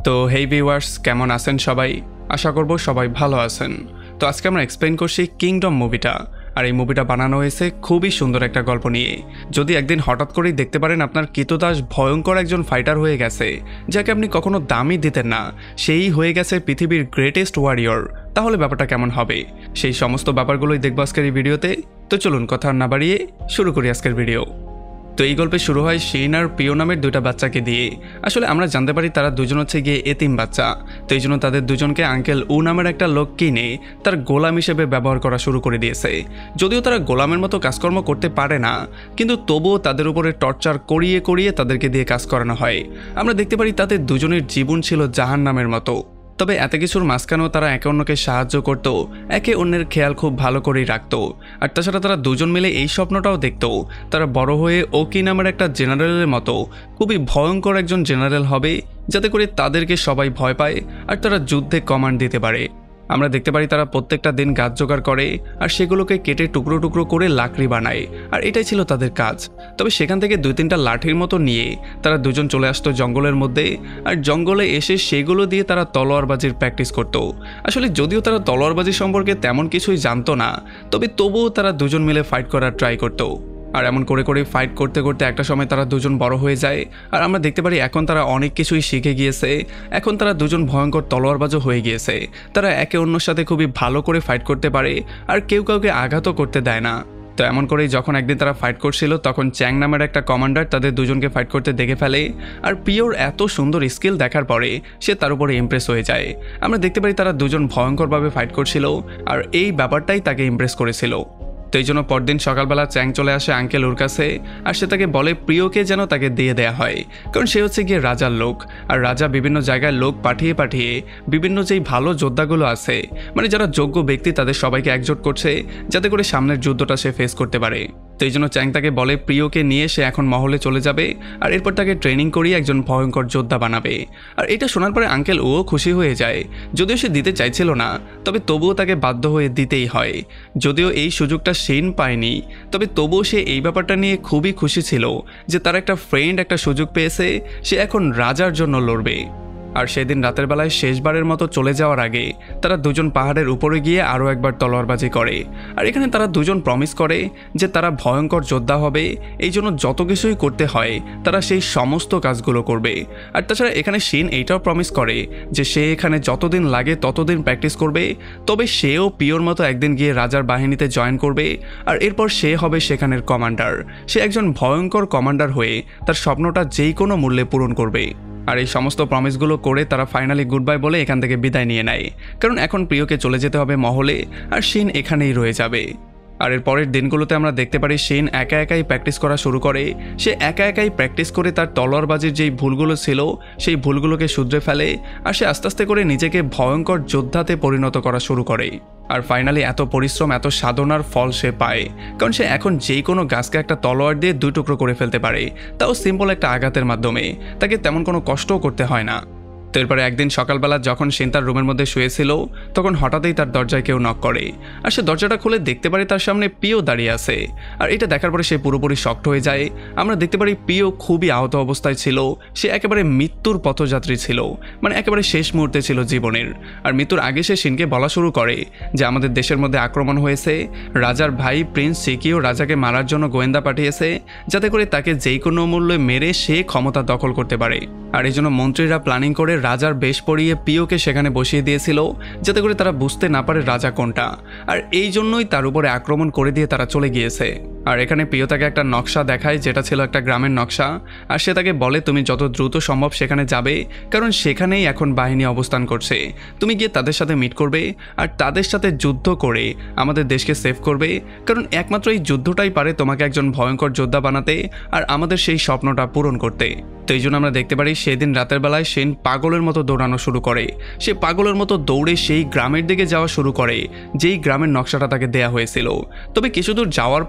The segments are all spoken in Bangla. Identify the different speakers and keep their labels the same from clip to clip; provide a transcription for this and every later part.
Speaker 1: তো হেই ভিউয়ার্স, কেমন আছেন সবাই? আশা করব সবাই ভালো আছেন। তো আজকে আমরা এক্সপ্লেইন করছি কিংডম মুভিটা। আর এই মুভিটা বানানো হয়েছে খুবই সুন্দর একটা গল্প নিয়ে। যদি একদিন হঠাৎ করেই দেখতে পারেন আপনার কৃতদাস ভয়ঙ্কর একজন ফাইটার হয়ে গেছে, যাকে আপনি কখনো দামই দিতেন না, সেই হয়ে গেছে পৃথিবীর গ্রেটেস্ট ওয়ারিয়র, তাহলে ব্যাপারটা কেমন হবে? সেই সমস্ত ব্যাপারগুলোই দেখবো আজকের এই ভিডিওতে। তো চলুন কথা না বাড়িয়ে শুরু করি আজকের ভিডিও। তো এই গল্পে শুরু হয় শিন আর প্রিয় নামের দুইটা বাচ্চাকে দিয়ে। আসলে আমরা জানতে পারি তারা দুজন হচ্ছে গিয়ে এতিম বাচ্চা। তো এই জন্য তাদের দুজনকে আঙ্কেল উ নামের একটা লোক কিনে তার গোলাম হিসেবে ব্যবহার করা শুরু করে দিয়েছে। যদিও তারা গোলামের মতো কাজকর্ম করতে পারে না, কিন্তু তবুও তাদের উপরে টর্চার করিয়ে করিয়ে তাদেরকে দিয়ে কাজ করানো হয়। আমরা দেখতে পারি তাদের দুজনের জীবন ছিল জাহান্নামের মতো। তবে এত কিছুর মাঝখানেও তারা একে অন্যকে সাহায্য করত, একে অন্যের খেয়াল খুব ভালো করেই রাখত। আর তাছাড়া তারা দুজন মিলে এই স্বপ্নটাও দেখত তারা বড় হয়ে ওকি নামের একটা জেনারেলের মতো খুবই ভয়ঙ্কর একজন জেনারেল হবে, যাতে করে তাদেরকে সবাই ভয় পায় আর তারা যুদ্ধে কমান্ড দিতে পারে। আমরা দেখতে পারি তারা প্রত্যেকটা দিন গাছ জোগাড় করে আর সেগুলোকে কেটে টুকরো টুকরো করে লাকড়ি বানায়, আর এটাই ছিল তাদের কাজ। তবে সেখান থেকে 2-3টা লাঠির মতো নিয়ে তারা দুজন চলে আসতো জঙ্গলের মধ্যে, আর জঙ্গলে এসে সেগুলো দিয়ে তারা তলোয়ারবাজির প্র্যাকটিস করত। আসলে যদিও তারা তলোয়ারবাজি সম্পর্কে তেমন কিছুই জানতো না, তবে তবুও তারা দুজন মিলে ফাইট করার ট্রাই করতো। আর এমন করে করে ফাইট করতে করতে একটা সময় তারা দুজন বড় হয়ে যায়, আর আমরা দেখতে পারি এখন তারা অনেক কিছুই শিখে গিয়েছে। এখন তারা দুজন ভয়ঙ্কর তলোয়ারবাজও হয়ে গিয়েছে। তারা একে অন্যের সাথে খুবই ভালো করে ফাইট করতে পারে, আর কেউ কাউকে আঘাতও করতে দেয় না। তো এমন করেই যখন একদিন তারা ফাইট করছিল, তখন চ্যাং নামের একটা কমান্ডার তাদের দুজনকে ফাইট করতে দেখে ফেলে। আর পিওর এত সুন্দর স্কিল দেখার পরে সে তার উপরে ইমপ্রেস হয়ে যায়। আমরা দেখতে পারি তারা দুজন ভয়ঙ্করভাবে ফাইট করছিল, আর এই ব্যাপারটাই তাকে ইমপ্রেস করেছিল। তো এই জন্য পরদিন সকালবেলা চ্যাং চলে আসে আঙ্কেল ওর কাছে, আর সে তাকে বলে প্রিয়কে যেন তাকে দিয়ে দেয়া হয়, কারণ সে হচ্ছে গিয়ে রাজার লোক। আর রাজা বিভিন্ন জায়গায় লোক পাঠিয়ে পাঠিয়ে বিভিন্ন যেই ভালো যোদ্ধাগুলো আছে, মানে যারা যোগ্য ব্যক্তি, তাদের সবাইকে একজোট করছে যাতে করে সামনের যুদ্ধটা সে ফেস করতে পারে। তো এই জন্য চ্যাং তাকে বলে প্রিয়কে নিয়ে সে এখন মহলে চলে যাবে, আর এরপর তাকে ট্রেনিং করিয়ে একজন ভয়ঙ্কর যোদ্ধা বানাবে। আর এটা শোনার পরে আঙ্কেল ও খুশি হয়ে যায়। যদিও সে দিতে চাইছিল না, তবে তবুও তাকে বাধ্য হয়ে দিতেই হয়। যদিও এই সুযোগটা শিন পায়নি, তবে তবুও সে এই ব্যাপারটা নিয়ে খুবই খুশি ছিল যে তার একটা ফ্রেন্ড একটা সুযোগ পেয়েছে, সে এখন রাজার জন্য লড়বে। আর সেদিন রাতের বেলায় শেষবারের মতো চলে যাওয়ার আগে তারা দুজন পাহাড়ের উপরে গিয়ে আরও একবার তলোয়ারবাজি করে। আর এখানে তারা দুজন প্রমিস করে যে তারা ভয়ঙ্কর যোদ্ধা হবে, এই জন্য যত কিছুই করতে হয় তারা সেই সমস্ত কাজগুলো করবে। আর তাছাড়া এখানে শিন এইটাও প্রমিস করে যে সে এখানে যতদিন লাগে ততদিন প্র্যাকটিস করবে, তবে সেও পিওর মতো একদিন গিয়ে রাজার বাহিনীতে জয়েন করবে, আর এরপর সে হবে সেখানের কমান্ডার। সে একজন ভয়ঙ্কর কমান্ডার হয়ে তার স্বপ্নটা যেই কোনো মূল্যে পূরণ করবে। আর এই সমস্ত প্রমিসগুলো করে তারা ফাইনালি গুড বাই বলে এখান থেকে বিদায় নিয়ে নেয়, কারণ এখন প্রিয়কে চলে যেতে হবে মহলে, আর শিন এখানেই রয়ে যাবে। আর এর পরের দিনগুলোতে আমরা দেখতে পারি শিন একা একাই প্র্যাকটিস করা শুরু করে। সে একা একাই প্র্যাকটিস করে তার তলোয়ারবাজির যেই ভুলগুলো ছিল সেই ভুলগুলোকে শুধরে ফেলে, আর সে আস্তে আস্তে করে নিজেকে ভয়ঙ্কর যোদ্ধাতে পরিণত করা শুরু করে। আর ফাইনালি এত পরিশ্রম এত সাধনার ফল সে পায়, কারণ সে এখন যেই কোনো গাছকে একটা তলোয়ার দিয়ে 2 টুকরো করে ফেলতে পারে, তাও সিম্পল একটা আঘাতের মাধ্যমে। তাকে তেমন কোনো কষ্টও করতে হয় না। তো এরপরে একদিন সকালবেলা যখন শিন তার রুমের মধ্যে শুয়েছিল, তখন হঠাৎই তার দরজায় কেউ নক করে। আর সে দরজাটা খুলে দেখতে পারে তার সামনে পিও দাঁড়িয়ে আছে। আর এটা দেখার পরে সে পুরোপুরি শকড হয়ে যায়। আমরা দেখতে পারি পিও খুবই আহত অবস্থায় ছিল। সে একেবারে মৃত্যুর পথযাত্রী ছিল, মানে একেবারে শেষ মুহূর্তে ছিল জীবনের। আর মৃত্যুর আগে সে শিনকে বলা শুরু করে যে আমাদের দেশের মধ্যে আক্রমণ হয়েছে, রাজার ভাই প্রিন্স সিকিও রাজাকে মারার জন্য গোয়েন্দা পাঠিয়েছে, যাতে করে তাকে যেই কোনো মূল্যে মেরে সে ক্ষমতা দখল করতে পারে। আর এই জন্য মন্ত্রীরা প্ল্যানিং করে রাজার বেশ পরিয়ে পিওকে সেখানে বসিয়ে দিয়েছিল, যাতে করে তারা বুঝতে না পারে রাজা কোনটা। আর এই জন্যই তার উপরে আক্রমণ করে দিয়ে তারা চলে গিয়েছে। আর এখানে পিও তাকে একটা নকশা দেখায়, যেটা ছিল একটা গ্রামের নকশা। আর সে তাকে বলে তুমি যত দ্রুত সম্ভব সেখানে যাবে, কারণ সেখানেই এখন বাহিনী অবস্থান করছে। তুমি গিয়ে তাদের সাথে মিট করবে, আর তাদের সাথে যুদ্ধ করে আমাদের দেশকে সেভ করবে, কারণ একমাত্র এই যুদ্ধটাই পারে তোমাকে একজন ভয়ঙ্কর যোদ্ধা বানাতে আর আমাদের সেই স্বপ্নটা পূরণ করতে। তো এই জন্য আমরা দেখতে পারি সেদিন রাতের বেলায় শিন পাগলের মতো দৌড়ানো শুরু করে। সে পাগলের মতো দৌড়ে সেই গ্রামের দিকে যাওয়া শুরু করে যেই গ্রামের নকশাটা তাকে দেয়া হয়েছিল। তবে কিছু দূর যাওয়ার পরেই কিছু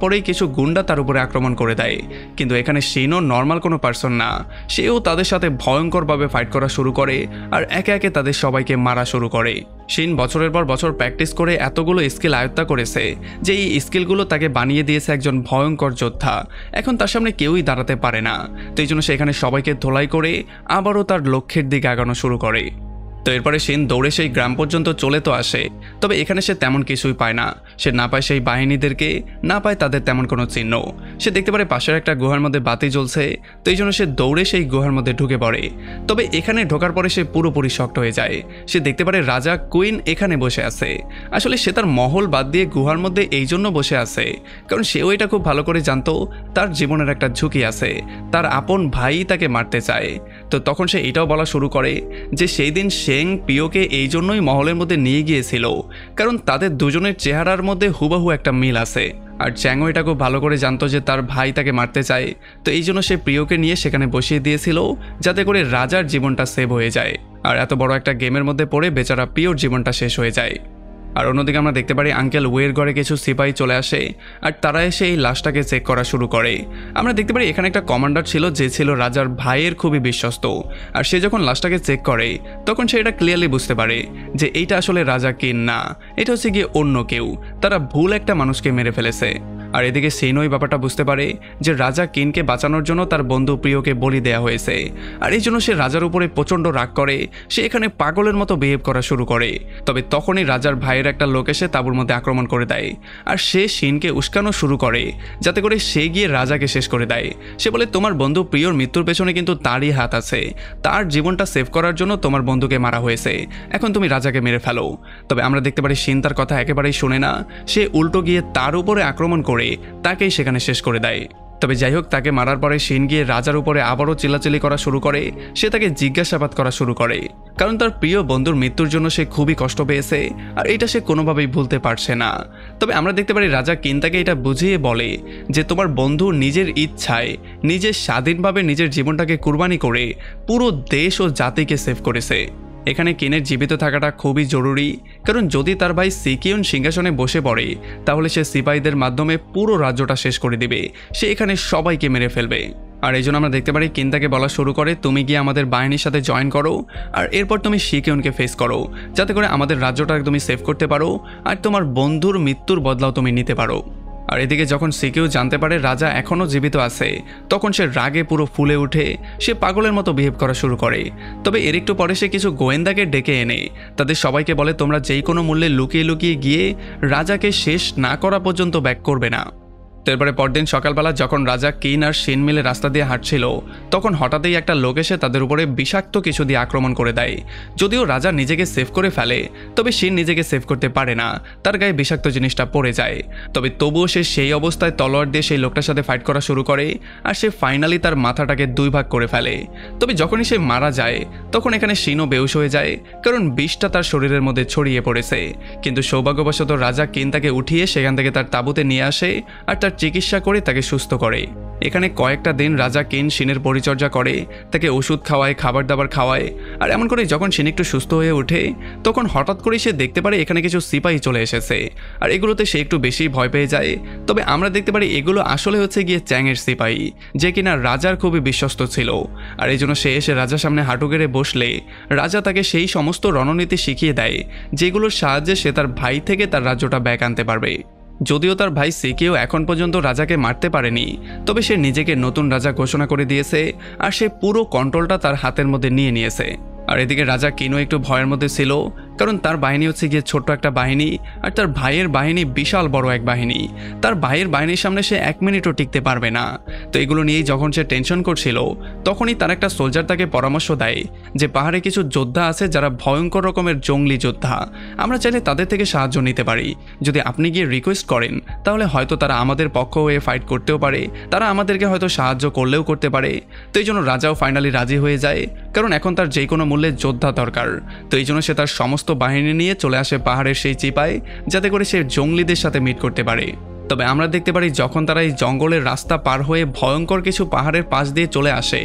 Speaker 1: কিছু গুন্ডা তার উপরে আক্রমণ করে দেয়। কিন্তু এখানে শিনও নর্মাল কোনো পার্সন না, সেও তাদের সাথে ভয়ঙ্করভাবে ফাইট করা শুরু করে আর একে একে তাদের সবাইকে মারা শুরু করে। শিন বছরের পর বছর প্র্যাকটিস করে এতগুলো স্কিল আয়ত্ত করেছে যে এই স্কিলগুলো তাকে বানিয়ে দিয়েছে একজন ভয়ঙ্কর যোদ্ধা। এখন তার সামনে কেউই দাঁড়াতে পারে না। তো এই জন্য সেখানে সবাইকে ধোলাই করে আবারও তার লক্ষ্যের দিকে আগানো শুরু করে। তো এরপরে শিন দৌড়ে সেই গ্রাম পর্যন্ত চলে তো আসে, তবে এখানে সে তেমন কিছুই পায় না। সে না পায় সেই বাহিনীদেরকে, না পায় তাদের তেমন কোনো চিহ্ন। সে দেখতে পারে পাশের একটা গুহার মধ্যে বাতি জ্বলছে, তো এই জন্য সে দৌড়ে সেই গুহার মধ্যে ঢুকে পড়ে। তবে এখানে ঢোকার পরে সে পুরোপুরি শক্ট হয়ে যায়। সে দেখতে পারে রাজা কুইন এখানে বসে আছে। আসলে সে তার মহল বাদ দিয়ে গুহার মধ্যে এই জন্য বসে আছে কারণ সেও এটা খুব ভালো করে জানতো তার জীবনের একটা ঝুঁকি আছে, তার আপন ভাই তাকে মারতে চায়। তো তখন সে এটাও বলা শুরু করে যে সেই দিন শেং পিওকে এই জন্যই মহলের মধ্যে নিয়ে গিয়েছিল কারণ তাদের দুজনের চেহারার মধ্যে হুবহু একটা মিল আছে। আর চ্যাংও এটা খুব ভালো করে জানতো যে তার ভাই তাকে মারতে চায়, তো এই জন্য সে প্রিয়কে নিয়ে সেখানে বসিয়ে দিয়েছিল যাতে করে রাজার জীবনটা সেভ হয়ে যায়। আর এত বড় একটা গেমের মধ্যে পড়ে বেচারা প্রিয়র জীবনটা শেষ হয়ে যায়। আর অন্যদিকে আমরা দেখতে পারি আঙ্কেল ওয়ের ঘরে কিছু সিপাহী চলে আসে আর তারা এসে এই লাশটাকে চেক করা শুরু করে। আমরা দেখতে পারি এখানে একটা কমান্ডার ছিল যে ছিল রাজার ভাইয়ের খুবই বিশ্বস্ত। আর সে যখন লাশটাকে চেক করে তখন সে এটা ক্লিয়ারলি বুঝতে পারে যে এইটা আসলে রাজা কিন না, এটা হচ্ছে গিয়ে অন্য কেউ। তারা ভুল একটা মানুষকে মেরে ফেলেছে। আর এদিকে সিন ওই ব্যাপারটা বুঝতে পারে যে রাজা কিনকে বাঁচানোর জন্য তার বন্ধু প্রিয়কে বলি দেওয়া হয়েছে। আর এই জন্য সে রাজার উপরে প্রচণ্ড রাগ করে, সে এখানে পাগলের মতো বিহেভ করা শুরু করে। তবে তখনই রাজার ভাইয়ের একটা লোক এসে তাঁবুর মধ্যে আক্রমণ করে দেয় আর সে শিনকে উস্কানো শুরু করে যাতে করে সে গিয়ে রাজাকে শেষ করে দেয়। সে বলে তোমার বন্ধু প্রিয়র মৃত্যুর পেছনে কিন্তু তারই হাত আছে, তার জীবনটা সেভ করার জন্য তোমার বন্ধুকে মারা হয়েছে, এখন তুমি রাজাকে মেরে ফেলো। তবে আমরা দেখতে পারি শিন তার কথা একেবারেই শোনে না, সে উল্টো গিয়ে তার উপরে আক্রমণ করে তাকেই সেখানে শেষ করে দেয়। তবে যাই হোক, তাকে মারার পরে শিন গিয়ে রাজার উপরে আবারও চিল্লাচিল্লি করা শুরু করে। সে তাকে জিজ্ঞাসাবাদ করা শুরু করে কারণ তার প্রিয় বন্ধুর মৃত্যুর জন্য সে খুবই কষ্ট পেয়েছে আর এটা সে কোনোভাবেই ভুলতে পারছে না। তবে আমরা দেখতে পারি রাজা কিন তাকে এটা বুঝিয়ে বলে যে তোমার বন্ধু নিজের ইচ্ছায় নিজের স্বাধীনভাবে নিজের জীবনটাকে কুরবানি করে পুরো দেশ ও জাতিকে সেভ করেছে। এখানে কিনের জীবিত থাকাটা খুবই জরুরি কারণ যদি তার ভাই সিকিউন সিংহাসনে বসে পড়ে তাহলে সে সিপাহীদের মাধ্যমে পুরো রাজ্যটা শেষ করে দিবে, সে এখানে সবাইকে মেরে ফেলবে। আর এই জন্য আমরা দেখতে পারি কিন তাকে বলা শুরু করে তুমি গিয়ে আমাদের বাহিনীর সাথে জয়েন করো আর এরপর তুমি সিকিউনকে ফেস করো যাতে করে আমাদের রাজ্যটা তুমি সেভ করতে পারো আর তোমার বন্ধুর মৃত্যুর বদলাও তুমি নিতে পারো। আর এদিকে যখন সিকিউ জানতে পারে রাজা এখনও জীবিত আছে তখন সে রাগে পুরো ফুলে উঠে সে পাগলের মতো বিহেভ করা শুরু করে। তবে এর একটু পরে সে কিছু গোয়েন্দাকে ডেকে এনে তাদের সবাইকে বলে তোমরা যেই কোনো মূল্যে লুকিয়ে লুকিয়ে গিয়ে রাজাকে শেষ না করা পর্যন্ত ব্যাক করবে না। তারপরে পরদিন সকালবেলা যখন রাজা কিন আর শিন মিলে রাস্তা দিয়ে হাঁটছিল তখন হঠাৎই একটা লোক এসে তাদের উপরে বিষাক্ত কিছু দিয়ে আক্রমণ করে দেয়। যদিও রাজা নিজেকে সেভ করে ফেলে তবে শিন নিজেকে সেভ করতে পারে না, তার গায়ে বিষাক্ত জিনিসটা পড়ে যায়। তবে তবুও সে সেই অবস্থায় তলোয়ার দিয়ে সেই লোকটার সাথে ফাইট করা শুরু করে আর সে ফাইনালি তার মাথাটাকে দুই ভাগ করে ফেলে। তবে যখনই সে মারা যায় তখন এখানে শিনও বেহুশ হয়ে যায় কারণ বিষটা তার শরীরের মধ্যে ছড়িয়ে পড়েছে। কিন্তু সৌভাগ্যবশত রাজা কিন তাকে উঠিয়ে সেখান থেকে তার তাঁবুতে নিয়ে আসে আর তার চিকিৎসা করে তাকে সুস্থ করে। এখানে কয়েকটা দিন রাজা কিন শিনের পরিচর্যা করে, তাকে ওষুধ খাওয়ায়, খাবার দাবার খাওয়ায়। আর এমন করে যখন শিন একটু সুস্থ হয়ে ওঠে তখন হঠাৎ করে সে দেখতে পারে এখানে কিছু সিপাহী চলে এসেছে আর এগুলোতে সে একটু বেশি ভয় পেয়ে যায়। তবে আমরা দেখতে পারি এগুলো আসলে হচ্ছে গিয়ে চ্যাংয়ের সিপাহী যে কিনা রাজার খুবই বিশ্বস্ত ছিল। আর এই জন্য সে এসে রাজার সামনে হাঁটু গেড়ে বসলে রাজা তাকে সেই সমস্ত রণনীতি শিখিয়ে দেয় যেগুলোর সাহায্যে সে তার ভাই থেকে তার রাজ্যটা ব্যাক আনতে পারবে। যদিও তার ভাই সিকিও এখন পর্যন্ত রাজাকে মারতে পারেনি তবে সে নিজেকে নতুন রাজা ঘোষণা করে দিয়েছে আর সে পুরো কন্ট্রোলটা তার হাতের মধ্যে নিয়ে নিয়েছে। আর এদিকে রাজা কিনো একটু ভয়ের মধ্যে ছিল কারণ তার বাহিনী হচ্ছে গিয়ে ছোট্ট একটা বাহিনী আর তার ভাইয়ের বাহিনী বিশাল বড় এক বাহিনী। তার ভাইয়ের বাহিনীর সামনে সে 1 মিনিটও টিকতে পারবে না। তো এগুলো নিয়েই যখন সে টেনশন করছিল তখনই তার একটা সোলজার তাকে পরামর্শ দেয় যে পাহাড়ে কিছু যোদ্ধা আছে যারা ভয়ঙ্কর রকমের জঙ্গলি যোদ্ধা, আমরা চাইলে তাদের থেকে সাহায্য নিতে পারি। যদি আপনি গিয়ে রিকোয়েস্ট করেন তাহলে হয়তো তারা আমাদের পক্ষ হয়ে ফাইট করতেও পারে, তারা আমাদেরকে হয়তো সাহায্য করলেও করতে পারে। তো এই জন্য রাজাও ফাইনালি রাজি হয়ে যায় কারণ এখন তার যে কোনো মূল্যে যোদ্ধা দরকার। তো এই জন্য সে তার সমস্ত বাহিনী নিয়ে চলে আসে পাহাড়ের সেই চিপায় যাতে করে সে জঙ্গলিদের সাথে মিট করতে পারে। তবে আমরা দেখতে পারি যখন তারা এই জঙ্গলের রাস্তা পার হয়ে ভয়ঙ্কর কিছু পাহাড়ের পাশ দিয়ে চলে আসে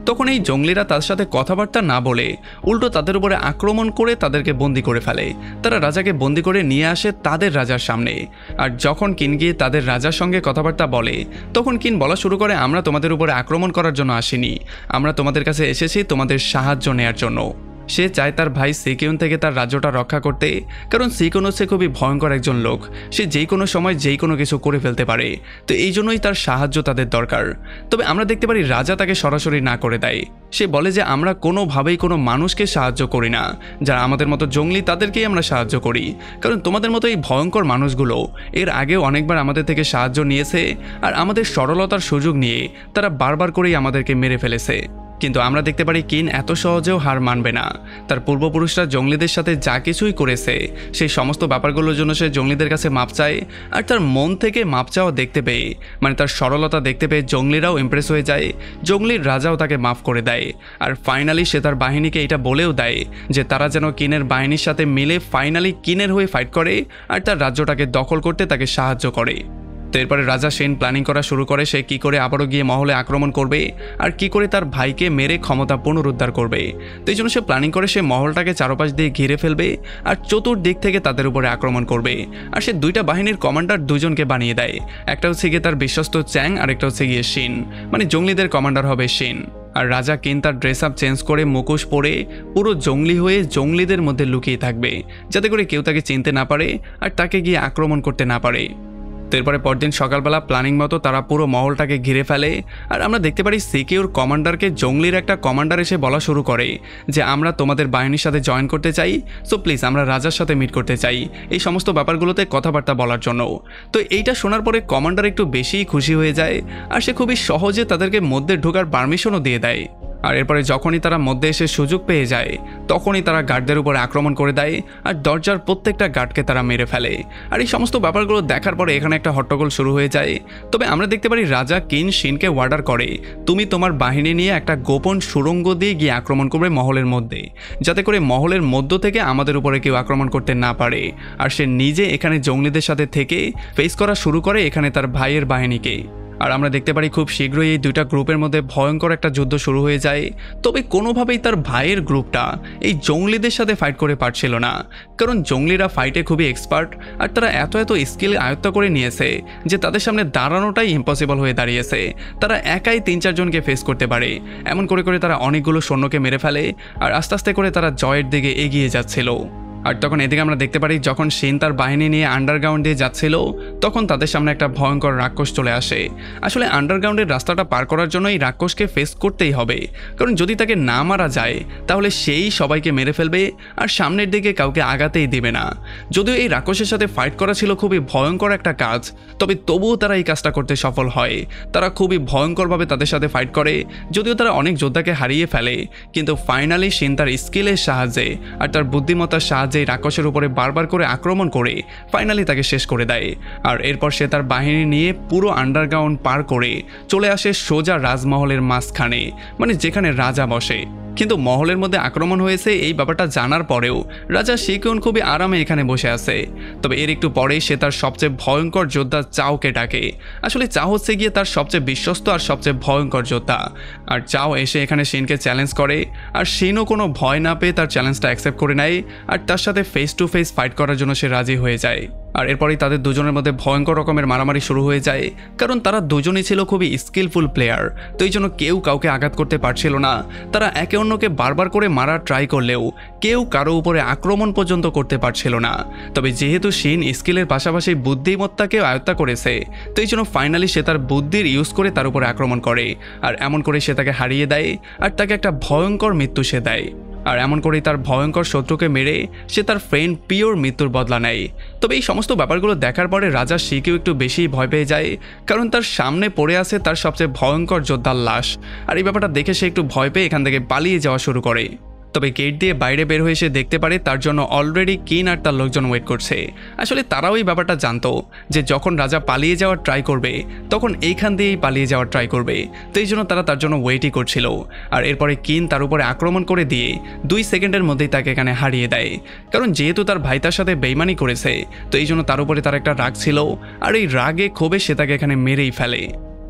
Speaker 1: তখন এই জঙ্গলিরা তার সাথে কথাবার্তা না বলে উল্টো তাদের উপরে আক্রমণ করে তাদেরকে বন্দি করে ফেলে। তারা রাজাকে বন্দি করে নিয়ে আসে তাদের রাজার সামনে। আর যখন কিন গিয়ে তাদের রাজার সঙ্গে কথাবার্তা বলে তখন কিন বলা শুরু করে, আমরা তোমাদের উপরে আক্রমণ করার জন্য আসিনি, আমরা তোমাদের কাছে এসেছি তোমাদের সাহায্য নেয়ার জন্য। সে চায় তার ভাই সিকিউন থেকে তার রাজ্যটা রক্ষা করতে, কারণ সিকিউন হচ্ছে খুবই ভয়ঙ্কর একজন লোক, সে যেই কোনো সময় যেই কোনো কিছু করে ফেলতে পারে, তো এই জন্যই তার সাহায্য তাদের দরকার। তবে আমরা দেখতে পারি রাজা তাকে সরাসরি না করে দেয়। সে বলে যে আমরা কোনোভাবেই কোনো মানুষকে সাহায্য করি না, যারা আমাদের মতো জঙ্গলি তাদেরকেই আমরা সাহায্য করি, কারণ তোমাদের মতো এই ভয়ঙ্কর মানুষগুলো এর আগেও অনেকবার আমাদের থেকে সাহায্য নিয়েছে, আর আমাদের সরলতার সুযোগ নিয়ে তারা বারবার করেই আমাদেরকে মেরে ফেলেছে। কিন্তু আমরা দেখতে পারি কিন এত সহজেও হার মানবে না। তার পূর্বপুরুষরা জঙ্গলিদের সাথে যা কিছুই করেছে সেই সমস্ত ব্যাপারগুলোর জন্য সে জঙ্গলিদের কাছে মাপ চায়, আর তার মন থেকে মাপ চাওয়া দেখতে পেয়ে, মানে তার সরলতা দেখতে পেয়ে জঙ্গলিরাও ইমপ্রেস হয়ে যায়, জঙ্গলির রাজাও তাকে মাফ করে দেয়। আর ফাইনালি সে তার বাহিনীকে এটা বলেও দেয় যে তারা যেন কিনের বাহিনীর সাথে মিলে ফাইনালি কিনের হয়ে ফাইট করে আর তার রাজ্যটাকে দখল করতে তাকে সাহায্য করে। তো এরপরে রাজা সেন প্ল্যানিং করা শুরু করে সে কী করে আবারও গিয়ে মহলে আক্রমণ করবে আর কি করে তার ভাইকে মেরে ক্ষমতা পুনরুদ্ধার করবে। তো এই জন্য সে প্ল্যানিং করে সে মহলটাকে চারপাশ দিয়ে ঘিরে ফেলবে আর চতুর্দিক থেকে তাদের উপরে আক্রমণ করবে। আর সে দুইটা বাহিনীর কমান্ডার দুজনকে বানিয়ে দেয়, একটা হচ্ছে গিয়ে তার বিশ্বস্ত চ্যাং আর একটা হচ্ছে গিয়ে শিন, মানে জঙ্গলিদের কমান্ডার হবে শিন। আর রাজা কিন তার ড্রেস আপ চেঞ্জ করে মুখোশ পরে পুরো জঙ্গলি হয়ে জঙ্গলিদের মধ্যে লুকিয়ে থাকবে, যাতে করে কেউ তাকে চিনতে না পারে আর তাকে গিয়ে আক্রমণ করতে না পারে। তো এরপরে পরদিন সকালবেলা প্ল্যানিং মতো তারা পুরো মহলটাকে ঘিরে ফেলে। আর আমরা দেখতে পারি সিকিউর কমান্ডারকে জঙ্গলির একটা কমান্ডার এসে বলা শুরু করে যে আমরা তোমাদের বাহিনীর সাথে জয়েন করতে চাই, সো প্লিজ আমরা রাজার সাথে মিট করতে চাই এই সমস্ত ব্যাপারগুলোতে কথাবার্তা বলার জন্য। তো এইটা শোনার পরে কমান্ডার একটু বেশিই খুশি হয়ে যায় আর সে খুবই সহজে তাদেরকে মধ্যে ঢোকার পারমিশনও দিয়ে দেয়। আর এরপরে যখনই তারা মধ্যে এসে সুযোগ পেয়ে যায় তখনই তারা গার্ডদের উপর আক্রমণ করে দেয় আর দরজার প্রত্যেকটা গার্ডকে তারা মেরে ফেলে। আর এই সমস্ত ব্যাপারগুলো দেখার পরে এখানে একটা হট্টগোল শুরু হয়ে যায়। তবে আমরা দেখতে পারি রাজা কিন শিনকে অর্ডার করে তুমি তোমার বাহিনী নিয়ে একটা গোপন সুড়ঙ্গ দিয়ে গিয়ে আক্রমণ করবে মহলের মধ্যে, যাতে করে মহলের মধ্য থেকে আমাদের উপরে কেউ আক্রমণ করতে না পারে। আর সে নিজে এখানে জঙ্গলিদের সাথে থেকে ফেস করা শুরু করে এখানে তার ভাইয়ের বাহিনীকে। আর আমরা দেখতে পারি খুব শীঘ্রই এই দুইটা গ্রুপের মধ্যে ভয়ঙ্কর একটা যুদ্ধ শুরু হয়ে যায়। তবে কোনোভাবেই তার ভাইয়ের গ্রুপটা এই জঙ্গলিদের সাথে ফাইট করে পারছিল না, কারণ জঙ্গলিরা ফাইটে খুবই এক্সপার্ট আর তারা এত স্কিল আয়ত্ত করে নিয়েছে যে তাদের সামনে দাঁড়ানোটাই ইম্পসিবল হয়ে দাঁড়িয়েছে। তারা একাই 3-4 জনকে ফেস করতে পারে। এমন করে করে তারা অনেকগুলো সৈন্যকে মেরে ফেলে আর আস্তে আস্তে করে তারা জয়ের দিকে এগিয়ে যাচ্ছিল। আর তখন এদিকে আমরা দেখতে পারি যখন শিন তার বাহিনী নিয়ে আন্ডারগ্রাউন্ড দিয়ে যাচ্ছিল তখন তাদের সামনে একটা ভয়ঙ্কর রাক্ষস চলে আসে। আসলে আন্ডারগ্রাউন্ডের রাস্তাটা পার করার জন্য এই রাক্ষসকে ফেস করতেই হবে, কারণ যদি তাকে না মারা যায় তাহলে সেই সবাইকে মেরে ফেলবে আর সামনের দিকে কাউকে আগাতেই দিবে না। যদিও এই রাক্ষসের সাথে ফাইট করা ছিল খুবই ভয়ঙ্কর একটা কাজ, তবে তবুও তারা এই কাজটা করতে সফল হয়। তারা খুবই ভয়ঙ্করভাবে তাদের সাথে ফাইট করে, যদিও তারা অনেক যোদ্ধাকে হারিয়ে ফেলে, কিন্তু ফাইনালি শিন তার স্কিলের সাহায্যে আর তার বুদ্ধিমত্তার সাহায্যে এই রাক্ষসের উপরে বারবার করে আক্রমণ করে ফাইনালি তাকে শেষ করে দেয়। আর এরপর সে তার বাহিনী নিয়ে পুরো আন্ডারগ্রাউন্ড পার করে চলে আসে সোজা রাজমহলের মাঝখানে, মানে যেখানে রাজা বসে। কিন্তু মহলের মধ্যে আক্রমণ হয়েছে এই ব্যাপারটা জানার পরেও রাজা শিকুন খুবই আরামে এখানে বসে আছে। তবে এর একটু পরেই সে তার সবচেয়ে ভয়ঙ্কর যোদ্ধা চাওকে ডাকে। আসলে চাও হচ্ছে গিয়ে তার সবচেয়ে বিশ্বস্ত আর সবচেয়ে ভয়ঙ্কর যোদ্ধা। আর চাও এসে এখানে শিনকে চ্যালেঞ্জ করে আর শিনও কোনো ভয় না পেয়ে তার চ্যালেঞ্জটা অ্যাকসেপ্ট করে নেয় আর তার সাথে ফেস টু ফেস ফাইট করার জন্য সে রাজি হয়ে যায়। আর এরপরই তাদের দুজনের মধ্যে ভয়ঙ্কর রকমের মারামারি শুরু হয়ে যায়, কারণ তারা দুজনেই ছিল খুবই স্কিলফুল প্লেয়ার। তো এই জন্য কেউ কাউকে আঘাত করতে পারছিল না। তারা একে অন্যকে বারবার করে মারার ট্রাই করলেও কেউ কারো উপরে আক্রমণ পর্যন্ত করতে পারছিল না। তবে যেহেতু শিন স্কিলের পাশাপাশি বুদ্ধিমত্তাকেও আয়ত্তা করেছে, তো এই জন্য ফাইনালি সে তার বুদ্ধির ইউজ করে তার উপরে আক্রমণ করে আর এমন করে সে তাকে হারিয়ে দেয় আর তাকে একটা ভয়ঙ্কর মৃত্যু সে দেয়। আর এমন করেই তার ভয়ঙ্কর শত্রুকে মেরে সে তার ফ্রেন্ড পিওর মৃত্যুর বদলা নেয়। তবে এই সমস্ত ব্যাপারগুলো দেখার পরে রাজা শিকেও একটু বেশি ভয় পেয়ে যায়, কারণ তার সামনে পড়ে আছে তার সবচেয়ে ভয়ঙ্কর যোদ্ধার লাশ। আর এই ব্যাপারটা দেখে সে একটু ভয় পেয়ে এখান থেকে পালিয়ে যাওয়া শুরু করে। তবে গেট দিয়ে বাইরে বের হয়ে সে দেখতে পারে তার জন্য অলরেডি কিন আর তার লোকজন ওয়েট করছে। আসলে তারাও এই ব্যাপারটা জানতো যে যখন রাজা পালিয়ে যাওয়ার ট্রাই করবে তখন এইখান দিয়েই পালিয়ে যাওয়ার ট্রাই করবে, তো এই জন্য তারা তার জন্য ওয়েটই করছিল। আর এরপরে কিন তার উপরে আক্রমণ করে দিয়ে 2 সেকেন্ডের মধ্যেই তাকে এখানে হারিয়ে দেয়, কারণ যেহেতু তার ভাই তার সাথে বেইমানি করেছে, তো এই জন্য তার উপরে তার একটা রাগ ছিল আর এই রাগে ক্ষোভে সে তাকে এখানে মেরেই ফেলে।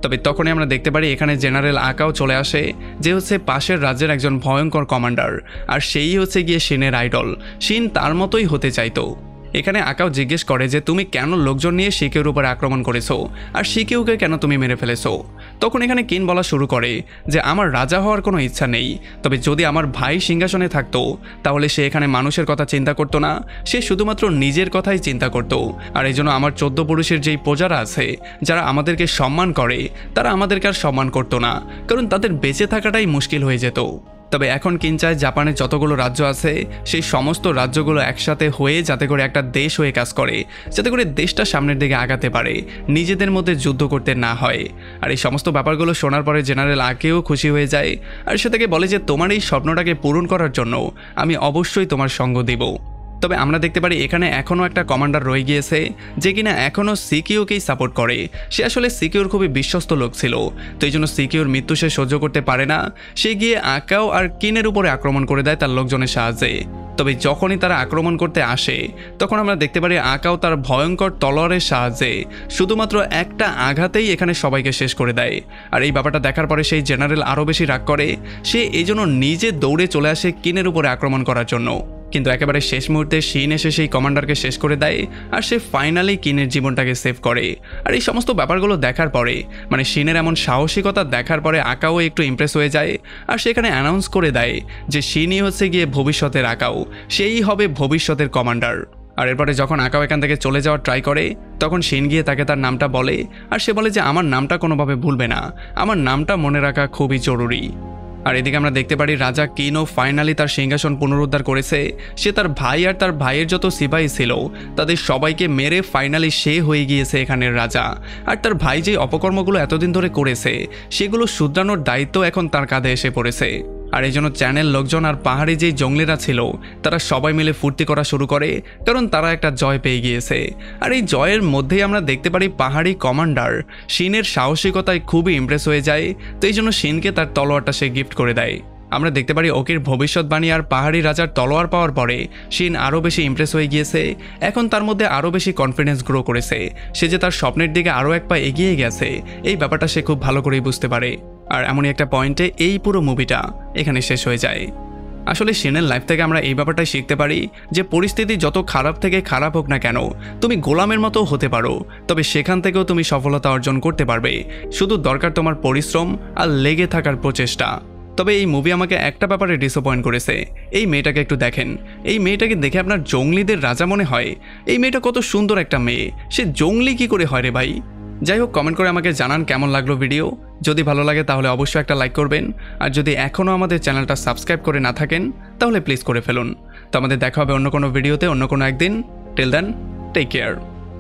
Speaker 1: তবে তখনই আমরা দেখতে পারি এখানে জেনারেল আকাও চলে আসে, যে হচ্ছে পাশের রাজ্যের একজন ভয়ঙ্কর কমান্ডার, আর সেই হচ্ছে গিয়ে শিনের আইডল। শিন তার মতোই হতে চাইতো। এখানে আকাও জিজ্ঞেস করে যে তুমি কেন লোকজন নিয়ে শিকের উপর আক্রমণ করেছো, আর শিকেউকে কেন তুমি মেরে ফেলেছো। তখন এখানে কিন বলা শুরু করে যে আমার রাজা হওয়ার কোনো ইচ্ছা নেই, তবে যদি আমার ভাই সিংহাসনে থাকতো তাহলে সে এখানে মানুষের কথা চিন্তা করতো না, সে শুধুমাত্র নিজের কথাই চিন্তা করত। আর এই জন্য আমার 14 পুরুষের যেই প্রজারা আছে যারা আমাদেরকে সম্মান করে, তারা আমাদেরকে আর সম্মান করতো না, কারণ তাদের বেঁচে থাকাটাই মুশকিল হয়ে যেত। তবে এখন কিন চায় জাপানের যতগুলো রাজ্য আছে সেই সমস্ত রাজ্যগুলো একসাথে হয়ে যাতে করে একটা দেশ হয়ে কাজ করে, যাতে করে দেশটা সামনের দিকে আগাতে পারে, নিজেদের মধ্যে যুদ্ধ করতে না হয়। আর এই সমস্ত ব্যাপারগুলো শোনার পরে জেনারেল আকেও খুশি হয়ে যায়, আর সে তাকে বলে যে তোমার এই স্বপ্নটাকে পূরণ করার জন্য আমি অবশ্যই তোমার সঙ্গ দেব। তবে আমরা দেখতে পারি এখানে এখনও একটা কমান্ডার রয়ে গিয়েছে যে কিনা এখনও সিকিউকেই সাপোর্ট করে। সে আসলে সিকিউর খুবই বিশ্বস্ত লোক ছিল, তো এই জন্য সিকিউর মৃত্যু সে সহ্য করতে পারে না। সে গিয়ে আকাও আর কিনের উপরে আক্রমণ করে দেয় তার লোকজনের সাহায্যে। তবে যখনই তারা আক্রমণ করতে আসে তখন আমরা দেখতে পারি আকাও তার ভয়ঙ্কর তলোয়ারের সাহায্যে শুধুমাত্র একটা আঘাতেই এখানে সবাইকে শেষ করে দেয়। আর এই ব্যাপারটা দেখার পরে সেই জেনারেল আরও বেশি রাগ করে, সে এই জন্য নিজে দৌড়ে চলে আসে কিনের উপরে আক্রমণ করার জন্য। কিন্তু একেবারে শেষ মুহূর্তে শিন এসে সেই কমান্ডারকে শেষ করে দেয়, আর সে ফাইনালি কিনের জীবনটাকে সেভ করে। আর এই সমস্ত ব্যাপারগুলো দেখার পরে মানে শিনের এমন সাহসিকতা দেখার পরে আকাও একটু ইমপ্রেস হয়ে যায়, আর সেখানে অ্যানাউন্স করে দেয় যে শিনই হচ্ছে গিয়ে ভবিষ্যতের আকাও, সেই হবে ভবিষ্যতের কমান্ডার। আর এরপরে যখন আকাও এখান থেকে চলে যাওয়ার ট্রাই করে তখন শিন গিয়ে তাকে তার নামটা বলে, আর সে বলে যে আমার নামটা কোনোভাবে ভুলবে না, আমার নামটা মনে রাখা খুবই জরুরি। আর এদিকে আমরা দেখতে পারি রাজা কিনও ফাইনালি তার সিংহাসন পুনরুদ্ধার করেছে। সে তার ভাই আর তার ভাইয়ের যত সিপাহী ছিল তাদের সবাইকে মেরে ফাইনালি সে হয়ে গিয়েছে এখানের রাজা। আর তার ভাই যে অপকর্মগুলো এতদিন ধরে করেছে সেগুলো শুধরানোর দায়িত্ব এখন তার কাঁধে এসে পড়েছে। আর এই জন্য চ্যানেল লোকজন আর পাহাড়ি যেই জঙ্গলিরা ছিল তারা সবাই মিলে ফুর্তি করা শুরু করে, কারণ তারা একটা জয় পেয়ে গিয়েছে। আর এই জয়ের মধ্যেই আমরা দেখতে পারি পাহাড়ি কমান্ডার শিনের সাহসিকতায় খুবই ইমপ্রেস হয়ে যায়, তো এই জন্য শিনকে তার তলোয়ারটা সে গিফট করে দেয়। আমরা দেখতে পারি ওকির ভবিষ্যৎবাণী আর পাহাড়ি রাজার তলোয়ার পাওয়ার পরে শিন আরও বেশি ইমপ্রেস হয়ে গিয়েছে। এখন তার মধ্যে আরও বেশি কনফিডেন্স গ্রো করেছে, সে যে তার স্বপ্নের দিকে আরও এক পা এগিয়ে গেছে এই ব্যাপারটা সে খুব ভালো করেই বুঝতে পারে। আর এমনই একটা পয়েন্টে এই পুরো মুভিটা এখানে শেষ হয়ে যায়। আসলে শিনের লাইফ থেকে আমরা এই ব্যাপারটাই শিখতে পারি যে পরিস্থিতি যত খারাপ থেকে খারাপ হোক না কেন তুমি গোলামের মতো হতে পারো, তবে সেখান থেকেও তুমি সফলতা অর্জন করতে পারবে। শুধু দরকার তোমার পরিশ্রম আর লেগে থাকার প্রচেষ্টা। তবে এই মুভি আমাকে একটা ব্যাপারে ডিসঅ্যাপয়েন্ট করেছে, এই মেয়েটাকে একটু দেখেন। এই মেয়েটাকে দেখে আপনার জঙ্গলিদের রাজা মনে হয়? এই মেয়েটা কত সুন্দর একটা মেয়ে, সে জঙ্গলি কি করে হয় রে ভাই? যাই হোক, কমেন্ট করে আমাকে জানান কেমন লাগলো ভিডিও। যদি ভালো লাগে তাহলে অবশ্যই একটা লাইক করবেন, আর যদি এখনও আমাদের চ্যানেলটা সাবস্ক্রাইব করে না থাকেন তাহলে প্লিজ করে ফেলুন। তো আমাদের দেখা হবে অন্য কোনো ভিডিওতে অন্য কোনো একদিন। Till then, take care.